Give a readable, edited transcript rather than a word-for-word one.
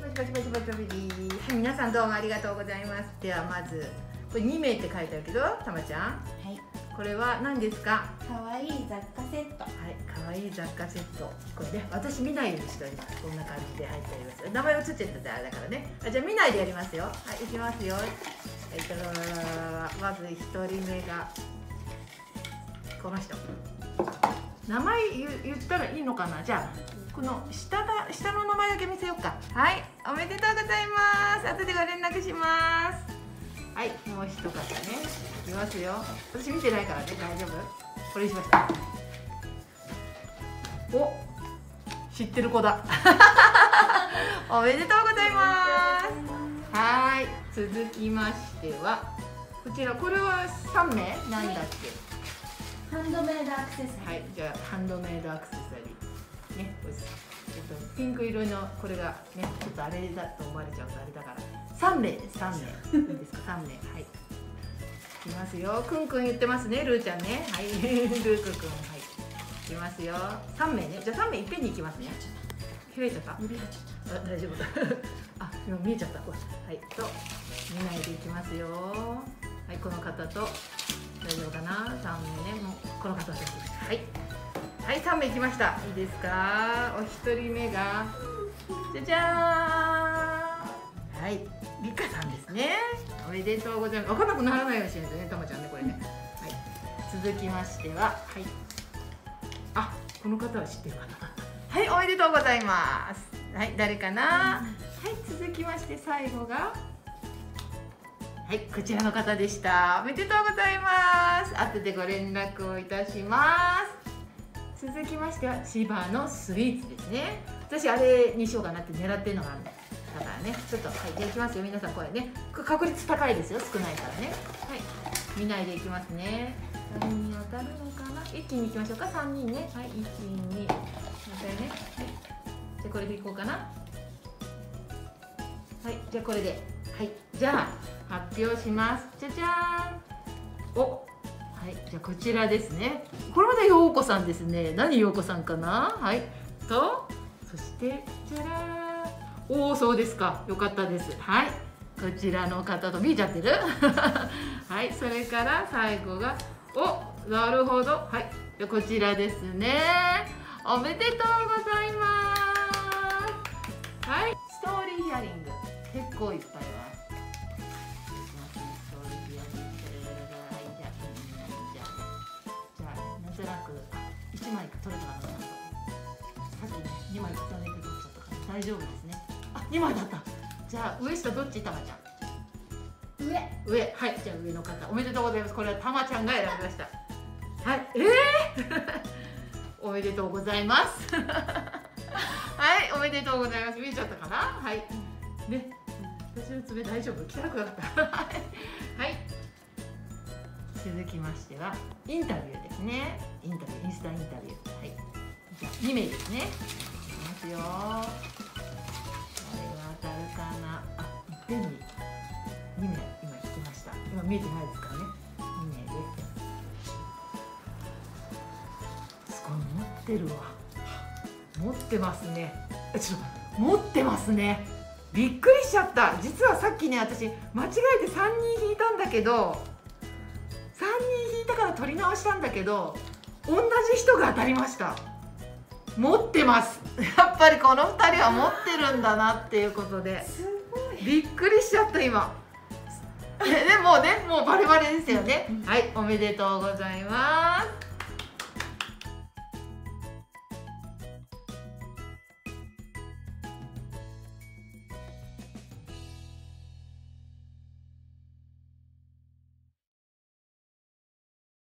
パチパチパチパチパチ。はい、皆さんどうもありがとうございます。ではまずこれ2名って書いてあるけど、たまちゃん。 はい。 これは何ですか？ 可愛い雑貨セット。 はい、可愛い雑貨セット。これね、私見ないようにしております。こんな感じで入っております。名前映っちゃったらだからね。じゃあ見ないでやりますよ。はい、いきますよ。はい、まず1人目がこの人。名前言ったらいいのかな。じゃあこの下の名前だけ見せようか。はい、おめでとうございます。後でご連絡します。はい、もう一方ね、いきますよ。私見てないからね、大丈夫。これにしました。お、知ってる子だ。おめでとうございます。はい、続きましてはこちら、これは3名なんだっけ？ ハンドメイドアクセサリー。 はい、じゃあハンドメイドアクセサリーね、ピンク色のこれがね、ちょっとあれだと思われちゃうとあれだから3名です。3名いいですか？3名。はい、いきますよ。くんくん言ってますね、ルーちゃんね。はい、ルークくん。はい、いきますよ。3名ね。じゃあ3名いっぺんにいきますね。開いちゃった？あ、大丈夫。あ、今見えちゃった。はい、と見ないでいきますよ。はい、この方と大丈夫かな。3名ね、もうこの方です。はい、はい、3名いきました。いいですか？お一人目がじゃじゃーん。はい、リカさんですね。おめでとうございます。分からなくならないようにしないとね、たまちゃんね、これね。はい、続きましては、はい。あ、この方は知ってるかな。はい、おめでとうございます。はい、誰かな。はい、続きまして最後が。はい、こちらの方でした。おめでとうございます。後でご連絡をいたします。続きましては千葉のスイーツですね。私あれにしようかなって狙ってるのがあるんだからね。ちょっとはい、じゃあいきますよ。皆さんこれね、確率高いですよ。少ないからね。はい、見ないでいきますね。誰に当たるのかな。一気にいきましょうか。3人ね。はい、1、2、またね。はい、じゃあこれでいこうかな。はい、じゃあこれで。はい、じゃあ発表します。じゃじゃーん。お、はい、じゃあこちらですね。これまで陽子さんですね。何陽子さんかな。はい、とそしてじゃらー。おお、そうですか。よかったです。はい、こちらの方と見えちゃってる。はい、それから最後が、お、なるほど。はい、じゃあこちらですね。おめでとうございます。はい、ストーリーヒアリング結構いっぱいは。なんとなく1枚取れたかな。さっきね2枚重ねて取っちゃったから大丈夫ですね。あ、2枚だった。じゃあ上下どっち？たまちゃん。上。はい、じゃあ上の方おめでとうございます。これはたまちゃんが選びました。はい、おめでとうございます。はい、おめでとうございます。見えちゃったかな。はい。ね、私の爪大丈夫？汚くなかった。はい。続きましてはインタビューですね。インスタインタビュー。はい。じゃあ2名ですね。いきますよ。誰が当たるかな。あ、いっぺんに2名今引きました。今見えてないですからね。2名です。すごい持ってるわ。持ってますね。ちょっと持ってますね。びっくりしちゃった。実はさっきね、私間違えて3人引いたんだけど、3人引いたから取り直したんだけど、同じ人が当たりました。持ってます。やっぱりこの2人は持ってるんだなっていうことで、 すごいびっくりしちゃった今。でもうね、もうバレバレですよね。はい、おめでとうございます。